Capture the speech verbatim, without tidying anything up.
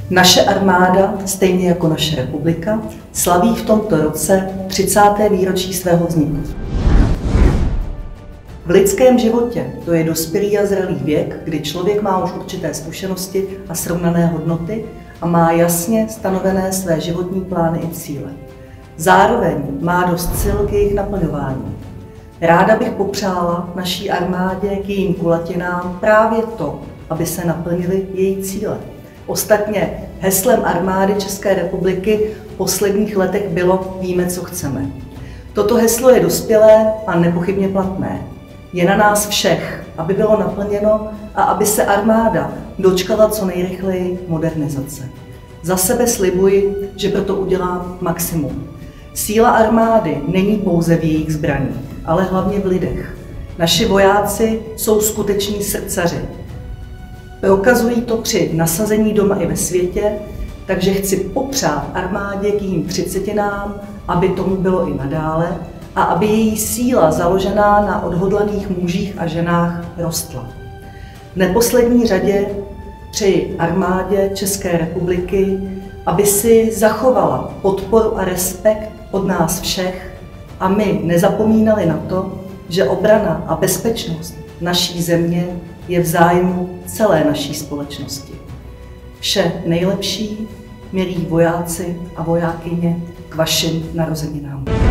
Naše armáda, stejně jako naše republika, slaví v tomto roce třicáté výročí svého vzniku. V lidském životě to je dospělý a zralý věk, kdy člověk má už určité zkušenosti a srovnané hodnoty a má jasně stanovené své životní plány i cíle. Zároveň má dost sil k jejich naplňování. Ráda bych popřála naší armádě k jejím kulatinám právě to, aby se naplnily její cíle. Ostatně heslem armády České republiky v posledních letech bylo "Víme, co chceme". Toto heslo je dospělé a nepochybně platné. Je na nás všech, aby bylo naplněno a aby se armáda dočkala co nejrychleji modernizace. Za sebe slibuji, že proto udělám maximum. Síla armády není pouze v jejich zbraních, ale hlavně v lidech. Naši vojáci jsou skuteční srdcaři. Prokazují to při nasazení doma i ve světě, takže chci popřát armádě k jejím třicetinám, aby tomu bylo i nadále a aby její síla založená na odhodlaných mužích a ženách rostla. V neposlední řadě přeji armádě České republiky, aby si zachovala podporu a respekt od nás všech a my nezapomínali na to, že obrana a bezpečnost naší země je v zájmu celé naší společnosti. Vše nejlepší, milí vojáci a vojákyně, k vašim narozeninám.